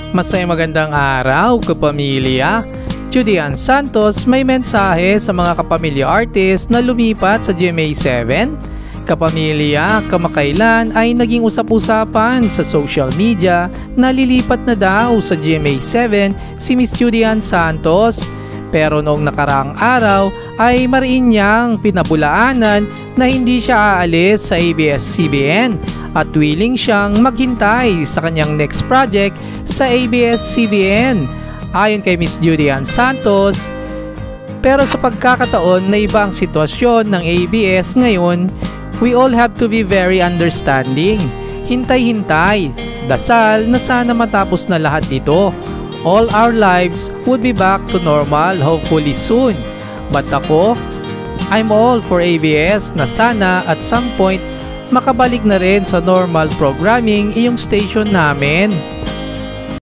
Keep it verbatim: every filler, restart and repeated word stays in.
Masaya magandang araw, kapamilya. Judy and Santos may mensahe sa mga kapamilya artist na lumipat sa G M A seven. Kapamilya, kamakailan ay naging usap-usapan sa social media na lilipat na daw sa G M A seven si Miss Judy and Santos. Pero noong nakaraang araw ay mariin niyang pinabulaanan na hindi siya aalis sa A B S C B N at willing siyang maghintay sa kanyang next project sa A B S C B N. Ayon kay Miss Judy and Santos, pero sa pagkakataon na iba ang sitwasyon ng A B S ngayon, we all have to be very understanding. Hintay-hintay, dasal na sana matapos na lahat ito. All our lives would be back to normal hopefully soon. But ako, I'm all for A B S na sana at some point makabalik na rin sa normal programming iyong station namin.